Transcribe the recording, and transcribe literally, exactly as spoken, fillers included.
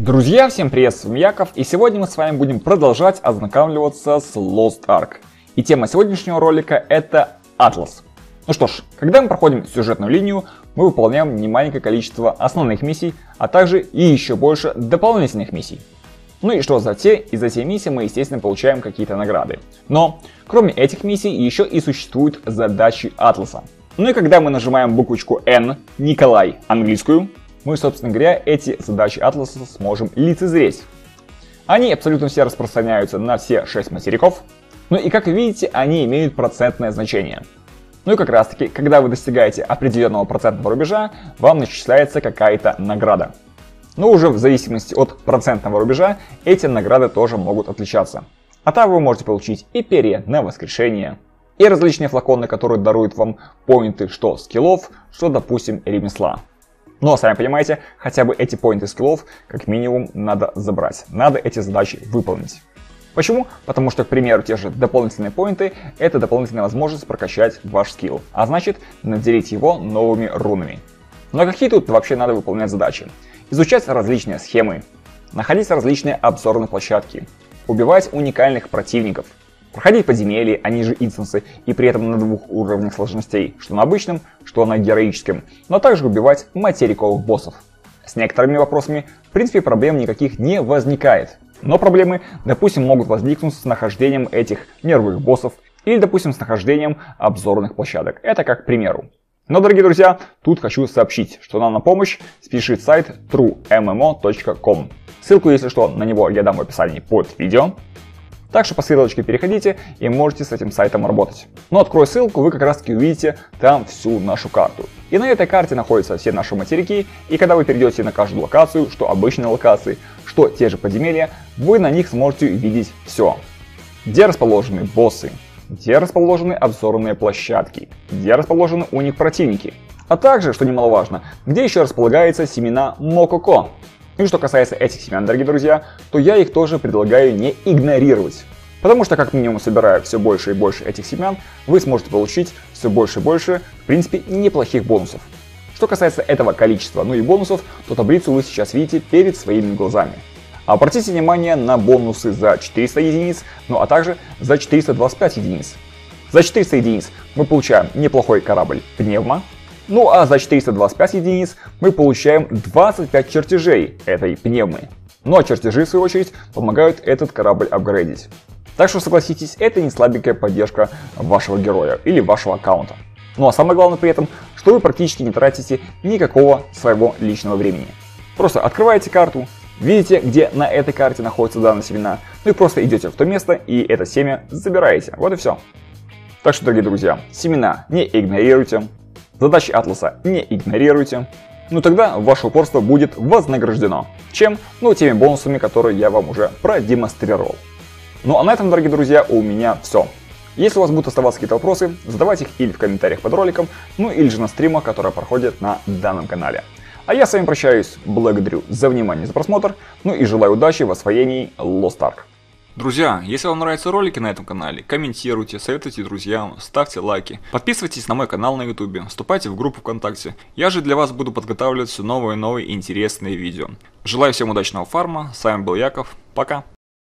Друзья, всем привет, с вами Яков, и сегодня мы с вами будем продолжать ознакомливаться с Lost Ark. И тема сегодняшнего ролика это Атлас. Ну что ж, когда мы проходим сюжетную линию, мы выполняем немаленькое количество основных миссий, а также и еще больше дополнительных миссий. Ну и что за те, и за те миссии мы, естественно, получаем какие-то награды. Но, кроме этих миссий, еще и существуют задачи Атласа. Ну и когда мы нажимаем буквочку N, Николай, английскую, мы, собственно говоря, эти задачи Атласа сможем лицезреть. Они абсолютно все распространяются на все шесть материков. Ну и как вы видите, они имеют процентное значение. Ну и как раз таки, когда вы достигаете определенного процентного рубежа, вам начисляется какая-то награда. Но уже в зависимости от процентного рубежа, эти награды тоже могут отличаться. А там вы можете получить и перья на воскрешение, и различные флаконы, которые даруют вам поинты что скиллов, что, допустим, ремесла. Но, сами понимаете, хотя бы эти поинты скиллов, как минимум, надо забрать. Надо эти задачи выполнить. Почему? Потому что, к примеру, те же дополнительные поинты — это дополнительная возможность прокачать ваш скилл. А значит, наделить его новыми рунами. Но какие тут вообще надо выполнять задачи? Изучать различные схемы, находить различные обзорные площадки, убивать уникальных противников, проходить подземелья, они же инстансы, и при этом на двух уровнях сложностей, что на обычном, что на героическом, но также убивать материковых боссов. С некоторыми вопросами, в принципе, проблем никаких не возникает. Но проблемы, допустим, могут возникнуть с нахождением этих мировых боссов или, допустим, с нахождением обзорных площадок. Это как к примеру. Но, дорогие друзья, тут хочу сообщить, что нам на помощь спешит сайт тру эм эм о точка ком. Ссылку, если что, на него я дам в описании под видео. Так что по ссылочке переходите и можете с этим сайтом работать. Но открою ссылку, вы как раз таки увидите там всю нашу карту. И на этой карте находятся все наши материки, и когда вы перейдете на каждую локацию, что обычные локации, что те же подземелья, вы на них сможете увидеть все. Где расположены боссы, где расположены обзорные площадки, где расположены у них противники. А также, что немаловажно, где еще располагаются семена Мококо. Ну и что касается этих семян, дорогие друзья, то я их тоже предлагаю не игнорировать. Потому что, как минимум, собирая все больше и больше этих семян, вы сможете получить все больше и больше, в принципе, неплохих бонусов. Что касается этого количества, ну и бонусов, то таблицу вы сейчас видите перед своими глазами. Обратите внимание на бонусы за четыреста единиц, ну а также за четыреста двадцать пять единиц. За четыреста единиц мы получаем неплохой корабль Пневма. Ну а за четыреста двадцать пять единиц мы получаем двадцать пять чертежей этой пневмы. Ну а чертежи, в свою очередь, помогают этот корабль апгрейдить. Так что согласитесь, это не слабенькая поддержка вашего героя или вашего аккаунта. Ну а самое главное при этом, что вы практически не тратите никакого своего личного времени. Просто открываете карту, видите, где на этой карте находятся данные семена, ну и просто идете в то место и это семя забираете. Вот и все. Так что, дорогие друзья, семена не игнорируйте. Задачи Атласа не игнорируйте, ну тогда ваше упорство будет вознаграждено. Чем? Ну теми бонусами, которые я вам уже продемонстрировал. Ну а на этом, дорогие друзья, у меня все. Если у вас будут оставаться какие-то вопросы, задавайте их или в комментариях под роликом, ну или же на стримах, которые проходят на данном канале. А я с вами прощаюсь, благодарю за внимание, за просмотр, ну и желаю удачи в освоении Lost Ark. Друзья, если вам нравятся ролики на этом канале, комментируйте, советуйте друзьям, ставьте лайки, подписывайтесь на мой канал на ютубе, вступайте в группу ВКонтакте. Я же для вас буду подготавливать все новые и новые интересные видео. Желаю всем удачного фарма, с вами был Яков, пока!